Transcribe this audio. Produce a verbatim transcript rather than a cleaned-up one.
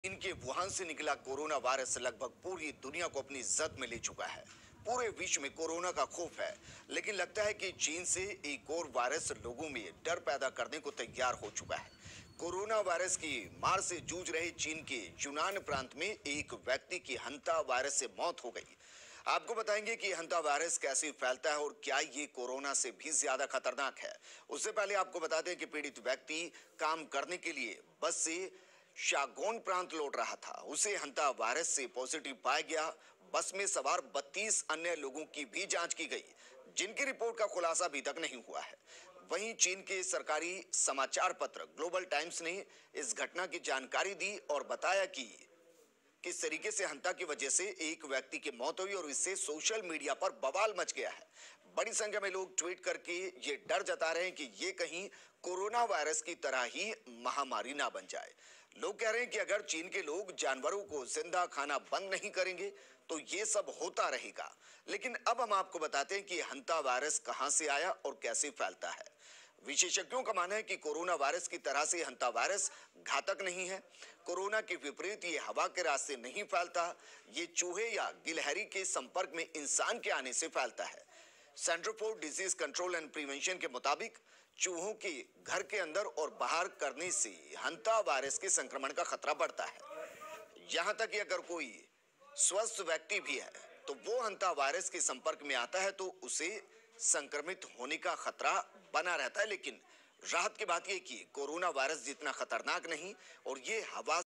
चीन के वुहान से निकला कोरोना वायरस लगभग पूरी दुनिया को अपनी जद में ले चुका है। पूरे विश्व में कोरोना का खौफ है, लेकिन लगता है कि चीन से एक और वायरस लोगों में डर पैदा करने को तैयार हो चुका है। कोरोना वायरस की मार से जूझ रहे चीन के यूनान प्रांत में एक व्यक्ति की हंता वायरस से मौत हो गई। आपको बताएंगे कि हंता वायरस कैसे फैलता है और क्या ये कोरोना से भी ज्यादा खतरनाक है। उससे पहले आपको बता दें कि पीड़ित व्यक्ति काम करने के लिए बस से शागोन प्रांत लौट रहा था। उसे हंता वायरस से पॉजिटिव पाया गया। बस में सवार बत्तीस अन्य लोगों की भी जांच की गई, जिनकी रिपोर्ट का खुलासा अभी तक नहीं हुआ है। वहीं चीन के सरकारी समाचार पत्र ग्लोबल टाइम्स ने इस घटना की जानकारी दी और बताया कि किस तरीके से हंता की वजह से एक व्यक्ति की मौत हुई और इससे सोशल मीडिया पर बवाल मच गया है। बड़ी संख्या में लोग ट्वीट करके ये डर जता रहे हैं कि ये कहीं कोरोना वायरस की तरह ही महामारी ना बन जाए। लोग कह रहे हैं कि अगर चीन के लोग जानवरों को जिंदा खाना बंद नहीं करेंगे तो ये सब होता रहेगा। लेकिन अब हम आपको बताते हैं कि हंता वायरस कहां से आया और कैसे फैलता है। विशेषज्ञों का मानना है कि कोरोना वायरस की तरह से हंता वायरस घातक नहीं है। कोरोना के विपरीत ये हवा के रास्ते नहीं फैलता, ये चूहे या गिलहरी के संपर्क में इंसान के आने से फैलता है। Center for disease control and prevention के मुताबिक चूहों के घर के अंदर और बाहर करने से हंता वायरस के संक्रमण का खतरा बढ़ता है। यहां तक कि अगर कोई स्वस्थ व्यक्ति भी है तो वो हंता वायरस के संपर्क में आता है तो उसे संक्रमित होने का खतरा बना रहता है। लेकिन राहत की बात यह कि कोरोना वायरस जितना खतरनाक नहीं और ये हवा